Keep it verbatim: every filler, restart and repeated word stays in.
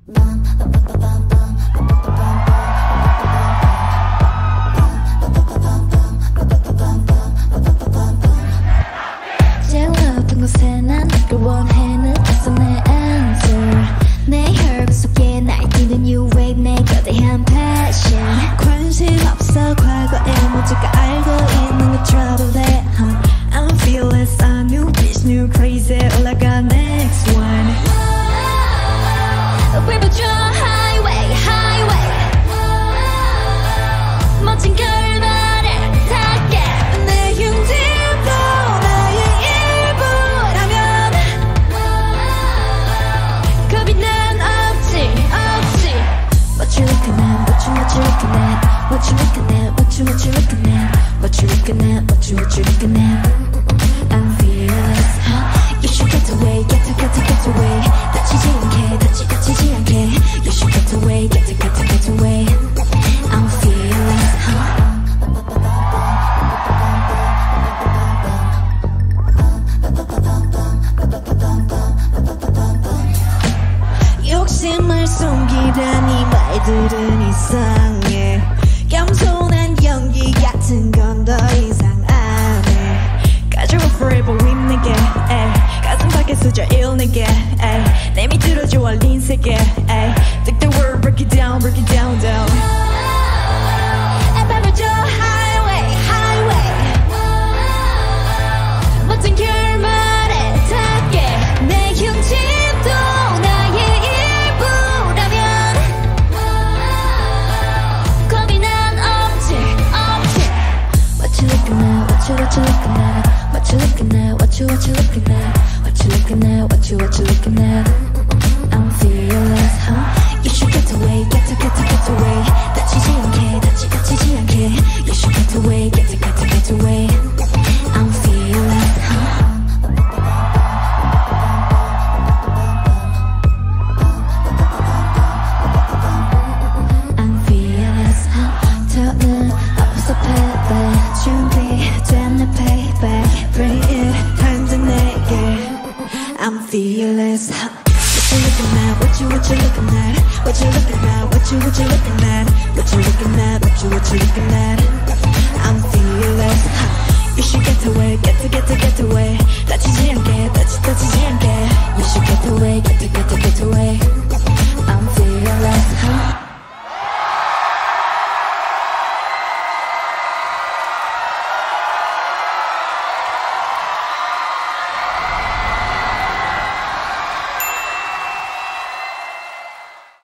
제일 높은 곳에 난 널 원해 느꼈어 내 answer 내 혈관 속에 날뛰는 new wave 내 거대한 passion 관심 없어 과거의 모두가 알고 있는 그 trouble에 I'm fearless, I'm new bitch, new crazy 올라가 next one We will draw highway, highway 멋진 결말을 닿게 내 흉집도 나의 일부라면 겁이 난 없지, 없지 What you looking at, what you, what you looking at What you looking at, what you, what you looking at What you looking at, what you, what you looking at I'm fearless You should get away, get to, get to, get away 다치지 않게, 다치, 다치지 않게 You should get away, get to, get to, get away I'm fearless 욕심을 숨기다니 말들은 이상해 겸손한 연기 같은 건 더 이상 안 해 가져와 forever with 내게 에이. 가슴 밖에 쓰져 일 내게 에이. 내 밑으로 줘 얼린 세계 에이. Take the word, break it down, break it down, down And baby 저 highway, highway 멋진 결말에 닿게 내 흉집도 나의 일부라면 겁이 난 없지, 없지 What you looking at, what you, what you looking at What you looking at, what you, what you looking at What you looking at, what you, what you looking at I'm fearless, huh? You should get away, get to, get to, get away 다치지 않게, 다치, 다치지 않게 You should get away, get to, get to, get away I'm fearless, huh? I'm fearless, huh? 더는 없어 payback 준비된 내 payback Bring it, 당장 내게 I'm fearless, huh? What you looking at, what you, what you looking at What you looking at, what you, what you looking at What you looking at, what you, what you looking at